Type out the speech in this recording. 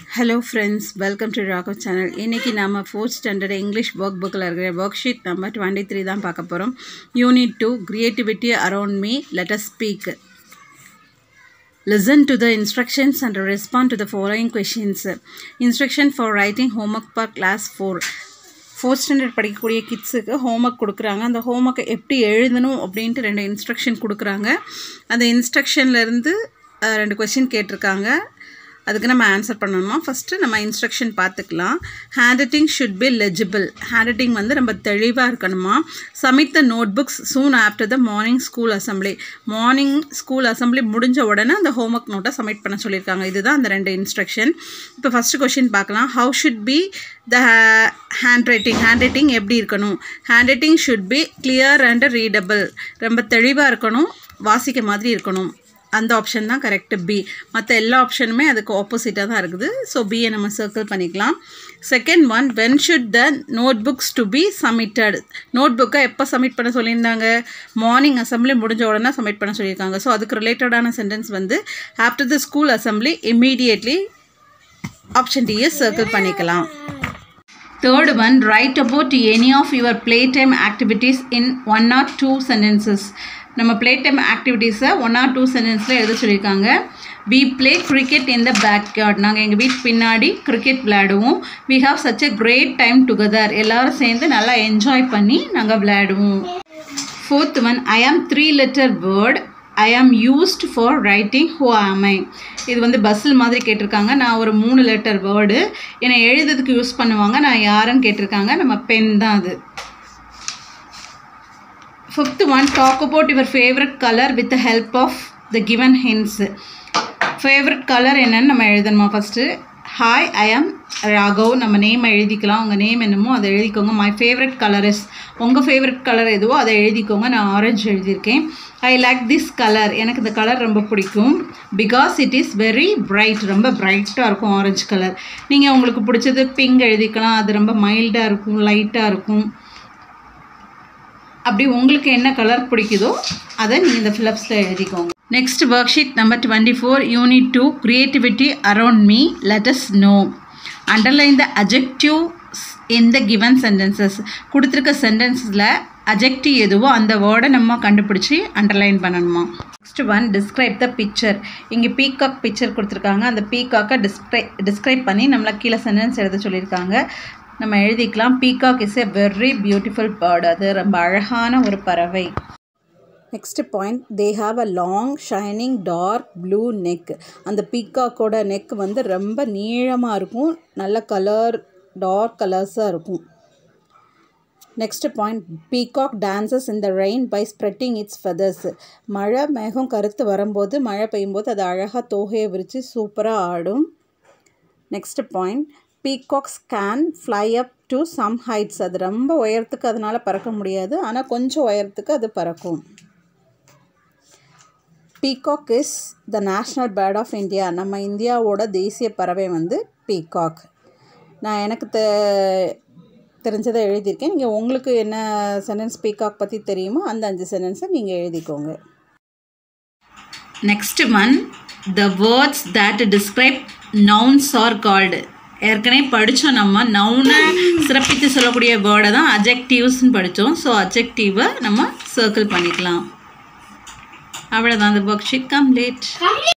Hello friends, welcome to Raghav channel. இன்னைக்கு நாம 4th standard English workbookல இருக்கிற worksheet number 23 தான் பார்க்க போறோம். Unit 2 Creativity Around Me. Let us speak. Listen to the instructions and respond to the following questions. Instruction for writing homework for class 4. 4th standard படிக்கக்கூடிய கிட்ஸுக்கு homework கொடுக்குறாங்க. அந்த ஹோம்ஒர்க்கை எப்படி எழுதணும் அப்படின்ட்டு 2 இன்ஸ்ட்ரக்ஷன் கொடுக்குறாங்க. அந்த இன்ஸ்ட்ரக்ஷன்லேருந்து 2 கொஸ்டின் கேட்டிருக்காங்க. அதுக்கு நம்ம ஆன்சர் பண்ணணுமா? ஃபஸ்ட்டு நம்ம இன்ஸ்ட்ரக்ஷன் பார்த்துக்கலாம். Handwriting should be legible. Handwriting வந்து ரொம்ப தெளிவாக இருக்கணுமா. Submit the notebooks soon after the morning school assembly. Morning school assembly முடிஞ்ச உடனே அந்த ஹோம்ஒர்க் நோட்டை சப்மிட் பண்ண சொல்லியிருக்காங்க. இதுதான் அந்த 2 இன்ஸ்ட்ரக்ஷன். இப்போ ஃபஸ்ட்டு கொஸ்டின் பார்க்கலாம். How should be the handwriting. Handwriting எப்படி இருக்கணும்? Handwriting should be clear and readable. ரொம்ப தெளிவாக இருக்கணும், வாசிக்க மாதிரி இருக்கணும். அந்த ஆப்ஷன் தான் கரெக்டு, பி. மற்ற எல்லா ஆப்ஷனுமே அதுக்கு ஆப்போசிட்டாக தான் இருக்குது. ஸோ பியை நம்ம சர்க்கிள் பண்ணிக்கலாம். Second one, when should the notebooks to be submitted. Note புக்கை எப்போ சப்மிட் பண்ண சொல்லியிருந்தாங்க? மார்னிங் அசம்பிளி முடிஞ்ச உடனே சப்மிட் பண்ண சொல்லியிருக்காங்க. ஸோ அதுக்கு ரிலேட்டடான சென்டென்ஸ் வந்து after the school assembly immediately. Option டியை சர்க்கிள் பண்ணிக்கலாம். Third one, write about any of your play time activities in 1 or 2 sentences. நம்ம பிளே டைம் ஆக்டிவிட்டீஸை 1 or 2 சென்டென்ஸில் எழுத சொல்லியிருக்காங்க. We play cricket in the backyard. நாங்கள் எங்கள் வீட்டு பின்னாடி கிரிக்கெட் விளையாடுவோம். We have such a great time together. எல்லோரும் சேர்ந்து நல்லா என்ஜாய் பண்ணி நாங்கள் விளையாடுவோம். ஃபோர்த் ஒன், ஐ ஆம் 3-letter வேர்ட். ஐ ஆம் யூஸ்ட் ஃபார் ரைட்டிங் ஹூ ஆம் ஐ. இது வந்து பஸ்ஸில் மாதிரி கேட்டிருக்காங்க. நான் ஒரு 3-letter வேர்டு, என்னை எழுதுறதுக்கு யூஸ் பண்ணுவாங்க. நான் யாருன்னு கேட்டிருக்காங்க. நம்ம பென் தான் அது. Fifth one, talk about your favorite color with the help of the given hints. Favorite color என்னன்னு நம்ம எழுதணுமா? ஃபஸ்ட்டு ஹாய் ஐ ஆம் ராகவ். நம்ம நேம் எழுதிக்கலாம். உங்கள் நேம் என்னமோ அதை எழுதிக்கோங்க. My favourite colour is. உங்கள் ஃபேவரட் கலர் எதுவோ அதை எழுதிக்கோங்க. நான் ஆரஞ்சு எழுதியிருக்கேன். I like this colour. எனக்கு இந்த கலர் ரொம்ப பிடிக்கும். Because it is very bright. ரொம்ப பிரைட்டாக இருக்கும் ஆரஞ்சு கலர். நீங்கள் உங்களுக்கு பிடிச்சது பிங்க் எழுதிக்கலாம். அது ரொம்ப மைல்டாக இருக்கும், லைட்டாக இருக்கும். அப்படி உங்களுக்கு என்ன கலர் பிடிக்குதோ அதை நீங்கள் இந்த ஃபில்லப்ஸில் எழுதிக்கோங்க. Next worksheet number 24, unit 2 creativity around me. Let us know. Underline the adjectives in the given sentences. கொடுத்துருக்க சென்டென்ஸில் அட்ஜெக்டிவ் எதுவோ அந்த வேர்டை நம்ம கண்டுபிடிச்சி அண்டர்லைன் பண்ணணுமா. Next one, describe the picture. இங்கே பீகாக் பிக்சர் கொடுத்துருக்காங்க. அந்த பீகாக்கை டிஸ்கிரைப் பண்ணி நம்மளை கீழே சென்டென்ஸ் எழுத சொல்லியிருக்காங்க. நம்ம எழுதிக்கலாம். Peacock is a very beautiful bird. அது ரொம்ப அழகான ஒரு பறவை. Next point, they have a long shining dark blue neck. அந்த பீகாக்கோட நெக் வந்து ரொம்ப நீளமாக இருக்கும், நல்ல கலர் டார்க் கலர்ஸாக இருக்கும். Next point, peacock dances in the rain by spreading its feathers. மழை மேகம் கருத்து வரும்போது, மழை பெய்யும்போது அது அழகாக தோகையை விரித்து சூப்பராக ஆடும். Next point, peacocks can fly up to some heights. அது ரொம்ப உயரத்துக்கு அதனால் பறக்க முடியாது, ஆனால் கொஞ்சம் உயரத்துக்கு அது பறக்கும். Peacock is the national bird of India. நம்ம இந்தியாவோட தேசிய பறவை வந்து பீகாக். நான் எனக்கு தெரிஞ்சதை எழுதியிருக்கேன். நீங்கள் உங்களுக்கு என்ன சென்டென்ஸ் பீகாக் பற்றி தெரியுமோ அந்த 5 சென்டென்ஸை நீங்கள் எழுதிக்கோங்க. Next one, the words that describe nouns are called. ஏற்கனவே படித்தோம். நம்ம நவுனை சிறப்பித்து சொல்லக்கூடிய வேர்டை தான் அட்ஜெக்டிவ்ஸ்ன்னு படித்தோம். ஸோ அட்ஜெக்டிவை நம்ம சர்க்கிள் பண்ணிக்கலாம். அவ்வளோதான். அந்த ஒர்க் ஷீட் கம்ப்ளீட்.